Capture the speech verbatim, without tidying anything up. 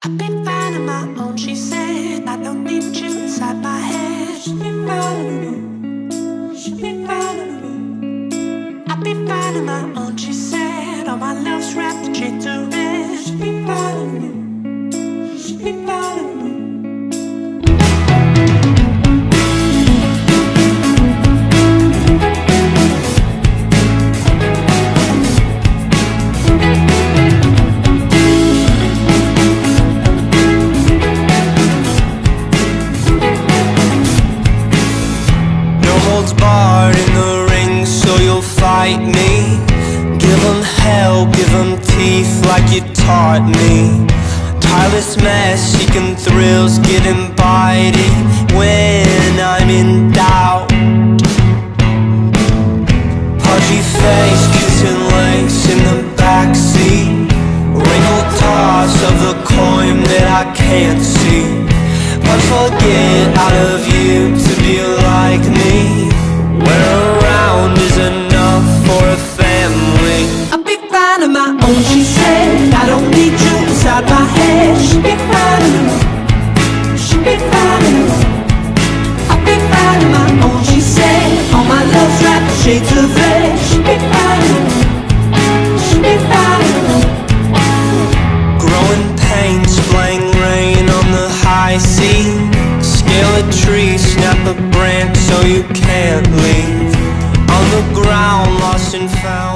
I've been fine on my own, she said. I don't need you inside my head. She'll be fine on her own. She'll be fine on her own. I've been fine on my own, she said. All my love's wrapped in shades of red. She'll be fine on her own. She'll be fine on her own. Barred in the ring, so you'll fight me. Give them hell, give them teeth like you taught me. Tireless mess, seeking thrills, getting bitey when I'm in doubt. Pudgy face, kissing lace in the backseat. Wrinkled toss of the coin that I can't see. But forget out of you to be like me. Where around is enough for a family. I'll be fine on my own, she said. I don't need you inside my head. She'll be fine on her own. She'll be fine on her own. I'll be fine on my own, she said. All my love's wrapped in shades of red. She'll be fine on her own. She'll be fine on her own. Growing pains, playing rain on the high sea. Scale a tree, snap a branch so you can't leave. On the ground, lost and found.